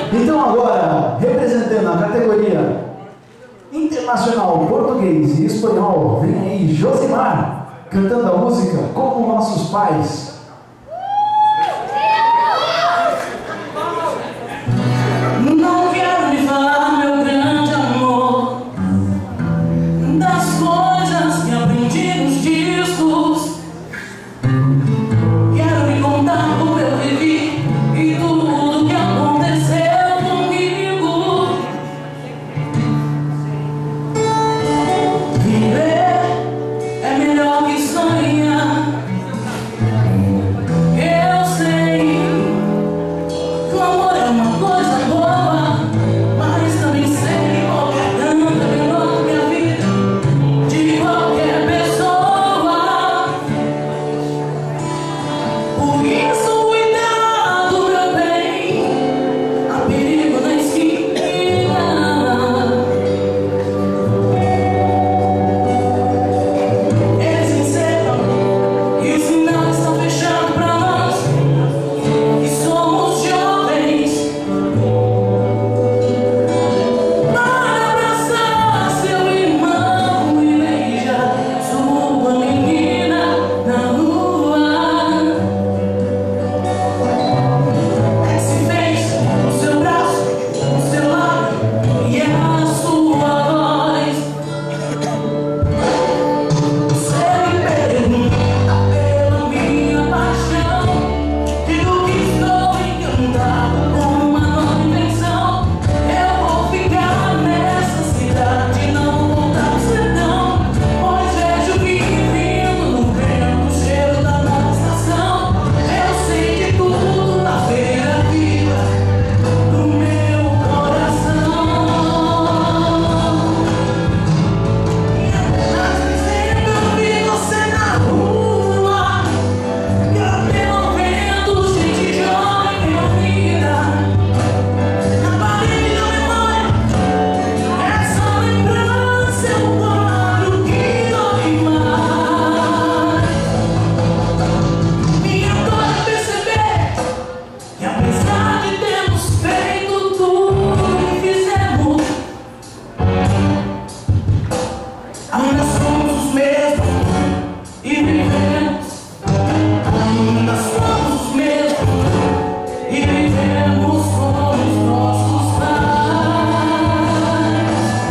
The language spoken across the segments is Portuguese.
Então agora, representando a categoria internacional português e espanhol, vem aí Josimar, cantando a música Como Nossos Pais. Não quero lhe falar, meu grande amor, das coisas que aprendi nos discos. Quero lhe contar o que eu vivi e tudo que aconteceu comigo. Viver é melhor que sonhar. Eu sei que o amor é uma coisa boa, mas também sei que qualquer tanto é melhor que a vida de qualquer pessoa. Por isso, cuidado, meu bem, há perigo na esquina. Eles encerram e os sinais estão fechando pra nós, que somos jovens. Para abraçar seu irmão e beijar sua menina na rua. É que se fez o seu braço, o seu lábio e a sua voz. Você me pergunta pela minha paixão, digo que estou encantado com uma nova invenção. Eu vou ficar nessa cidade, não voltar pro sertão, pois vejo vinho vindo no vento, o cheiro da nova estação. Eu sei de tudo na feira viva do meu coração. Eu vi você na rua, cabelo vento, gente jovem reunida. Na parede da memória, essa lembrança é um quadro que dói mais. Minha dor é perceber que apesar de termos feito tudo que fizemos, ainda somos os mesmos e vivemos. Ainda somos os mesmos e vivemos como os nossos pais.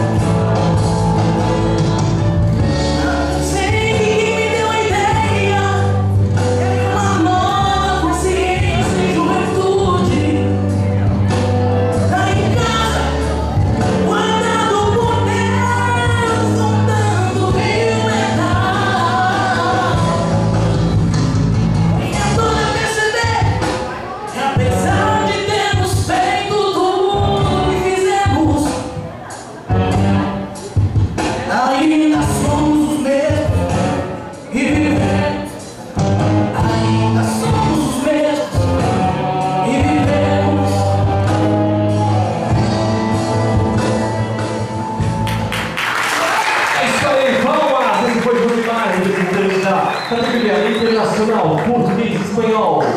Sei que quem me deu a ideia é uma nova consciência e juventude. Tá em casa, guardado por Deus, contando mil verdades. Minha dor é perceber que apesar de termos feito tudo que fizemos, ainda somos os mesmos e vivemos. Ainda somos os mesmos e vivemos. É isso aí, vamos! Esse foi o Josimar, representante da categoria internacional português e espanhol.